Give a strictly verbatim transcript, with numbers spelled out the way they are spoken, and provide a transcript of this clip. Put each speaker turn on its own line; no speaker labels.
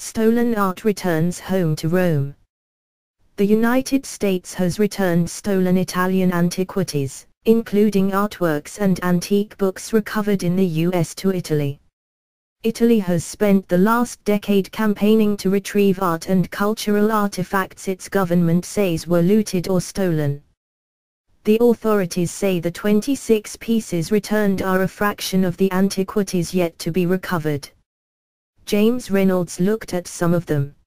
Stolen art returns home to Rome. The United States has returned stolen Italian antiquities, including artworks and antique books recovered in the U S to Italy. Italy has spent the last decade campaigning to retrieve art and cultural artifacts its government says were looted or stolen. The authorities say the twenty-six pieces returned are a fraction of the antiquities yet to be recovered. James Reynolds looked at some of them.